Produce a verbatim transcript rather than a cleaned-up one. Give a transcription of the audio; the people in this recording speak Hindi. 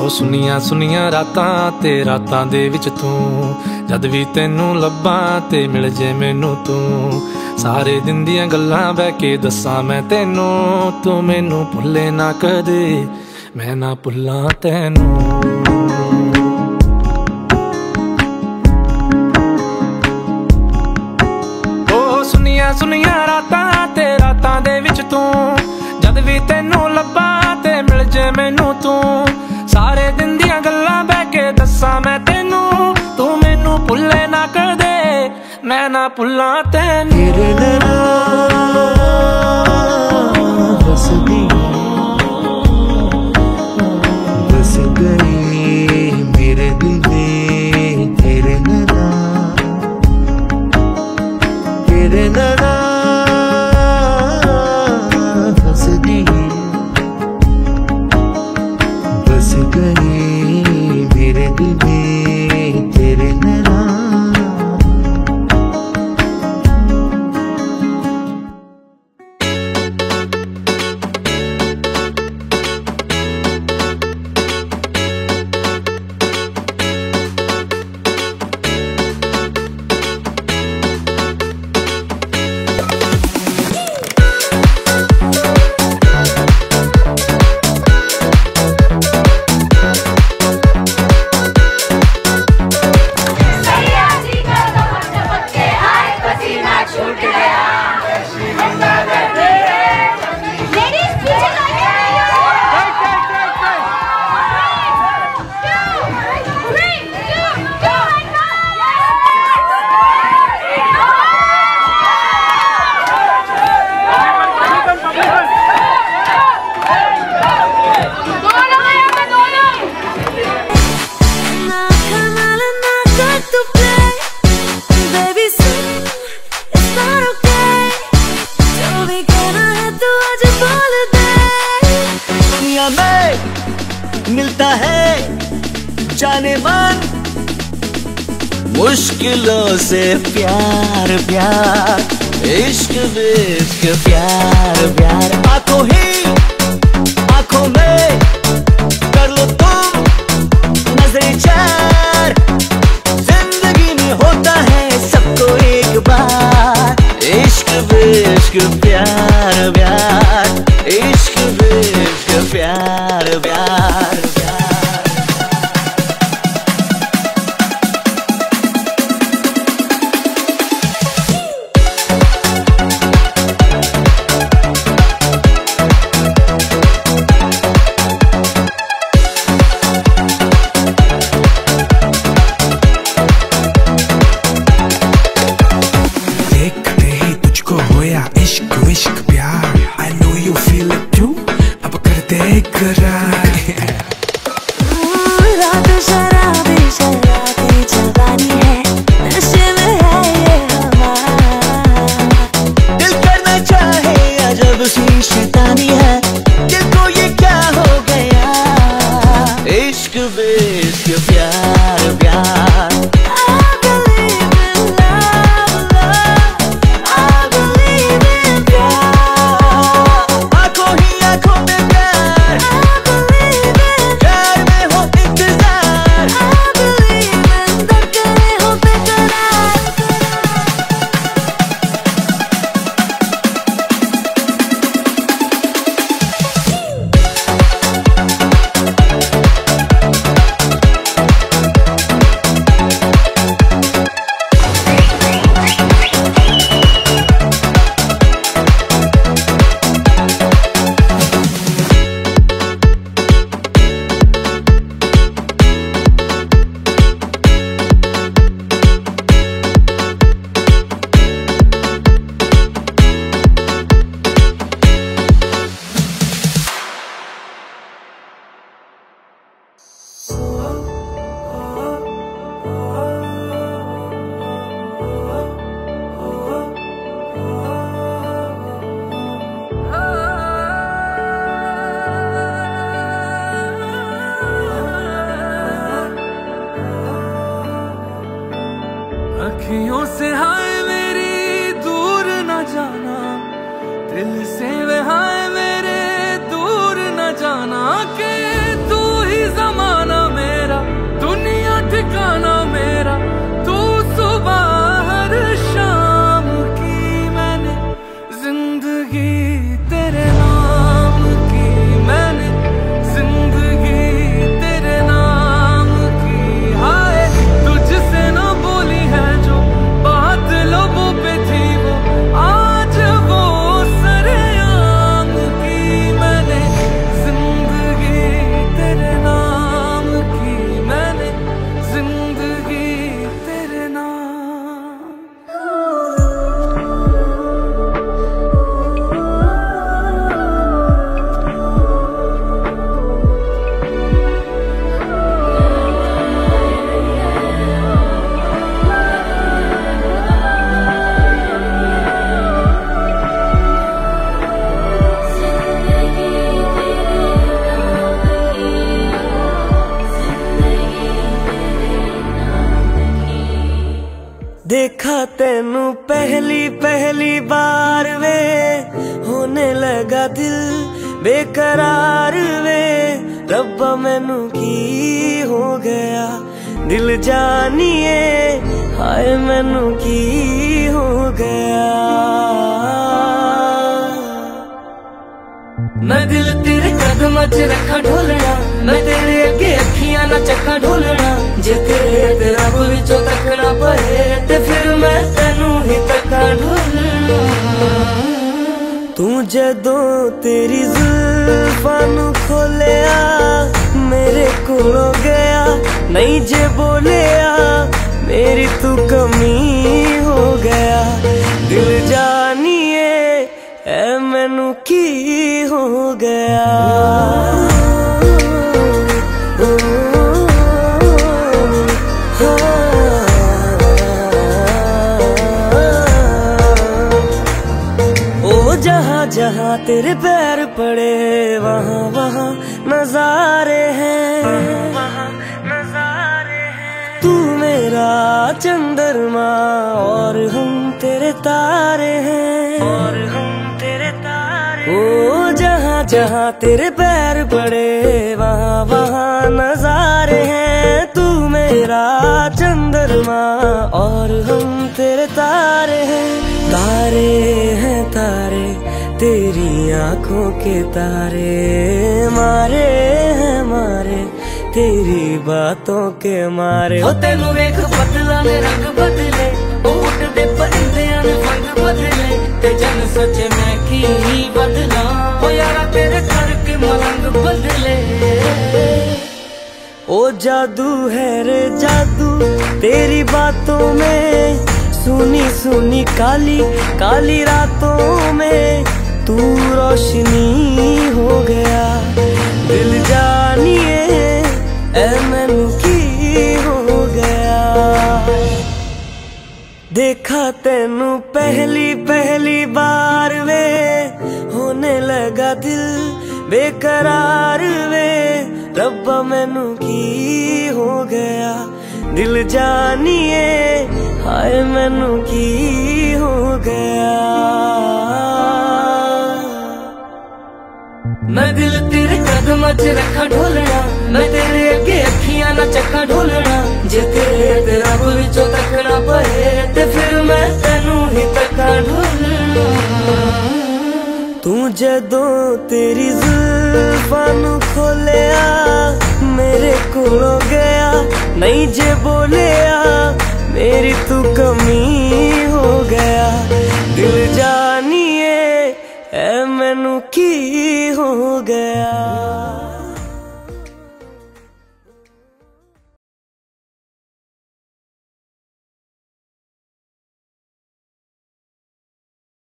ਸੁਨੀਆਂ ਸੁਨੀਆਂ ਰਾਤਾਂ ਤੇ ਰਾਤਾਂ ਦੇ ਵਿੱਚ ਤੂੰ, ਜਦ ਵੀ ਤੈਨੂੰ ਲੱਭਾਂ ਤੇ ਮਿਲ ਜੇ ਮੈਨੂੰ ਤੂੰ। ਸਾਰੇ ਦਿਨ ਦੀਆਂ ਗੱਲਾਂ ਬਹਿ ਕੇ ਦੱਸਾਂ ਮੈਂ ਤੈਨੂੰ, ਤੂੰ ਮੈਨੂੰ ਭੁੱਲੇ ਨਾ ਕਦੇ ਮੈਂ ਨਾ ਭੁੱਲਾਂ ਤੈਨੂੰ। ਓ ਸੁਨੀਆਂ ਸੁਨੀਆਂ ਰਾਤਾਂ ਤੇ ਰਾਤਾਂ ਦੇ ਵਿੱਚ ਤੂੰ, ਜਦ ਵੀ ਤੈਨੂੰ ਲੱਭਾਂ ਤੇ ਮਿਲ ਜੇ ਮੈਨੂੰ ਤੂੰ। ਸਾਰੇ ਦਿਨ ਦੀਆਂ ਗੱਲਾਂ ਬਹਿ ਕੇ ਦੱਸਾਂ ਮੈਂ ਤੈਨੂੰ, ਤੂੰ ਮੈਨੂੰ ਭੁੱਲੇ ਨਾ ਕਦੇ ਮੈਂ ਨਾ ਭੁੱਲਾਂ ਤੈਨੂੰ। बस गई मेरे दिल में तेरे नैना, तेरे नैना बस गई, बस गई मेरे दिल में तेरे नैना। मिलता है जाने मन मुश्किलों से प्यार प्यार, इश्क इश्क प्यार प्यार। आंखों ही आंखों में कर लो तुम नजर चार, जिंदगी में होता है सबको एक बार। इश्क इश्क प्यार प्यार, इश्क इश्क प्यार प्यार। इश्क प्यार I know you feel it too, अब करते करार। रात शराबी शराबी जवानी है, नशे में है ये हमारा। दिल करना चाहे अजब सी शैतानी है, दिल को ये क्या हो गया। इश्क इश्क प्यार प्यार। अखियों से हाय मेरी दूर न जाना, दिल से वे हाय मेरे दूर न जाना, कि तू ही ज़माना देखा तेनू पहली पहली बार वे, होने लगा दिल बेकरार वे। रब्बा मैनू की हो गया दिल जानिए, हाय मैनू की हो गया। मैं दिल तेरे कदम च रखा ढोलना, मैं तेरे अगे अखियां ना चक्का ढोलना। जे तेरे ते रब विचों तकना पए ते फिर मैं तेनू ही तक्का ढोलना। तू जदों तेरी जुल्फां नू खोलिया, मेरे कोलों गया नहीं जे बोलिया, मेरी तू कमी हो गया दिल जानिए, ऐ मैनू की हो गया। ओ जहाँ जहाँ तेरे पैर पड़े वहाँ वहाँ नजारे हैं, वहाँ नजारे हैं। तू मेरा चंद्रमा और हम तेरे तारे हैं, और हम तेरे तारे। ओ जहाँ जहाँ तेरे पैर पड़े वहाँ वहाँ नजारे हैं। तू मेरा चंद्रमा और हम तेरे तारे हैं। तारे हैं तारे तेरी आंखों के तारे, मारे हैं मारे तेरी बातों के मारे। हो तेनू वेख बदला में रंग बदले, ओ उड़दे परिंदियां ने रंग बदले, ते जन सोचे मैं की बदला। ओ यारा तेरे करके मलंग बदले। ओ जादू है रे जादू तेरी बातों में, सुनी सुनी काली काली रातों में तू रोशनी हो गया दिल जानिए, ऐ मैनू की हो गया। देखा तेनू पहली पहली बार वे, होने लगा दिल बेकरार वे। रब्बा मैनू की हो गया दिल जानिए, हाय मैनू की हो गया। मैं दिल तेरे कदम च रखा ढोलना, मैं तेरे अगे अखियां ना चक्का ढोलना। जे तेरे ते रब विचों तकना पए ते फिर मैं तेनू ही तक्का ढोलना। तू जदों तेरी जुल्फां नू खोलिया, मेरे कोलों गया नहीं जे बोलिया, मेरी तू कमी हो गया दिल जानिए, ऐ मैनू की हो गया।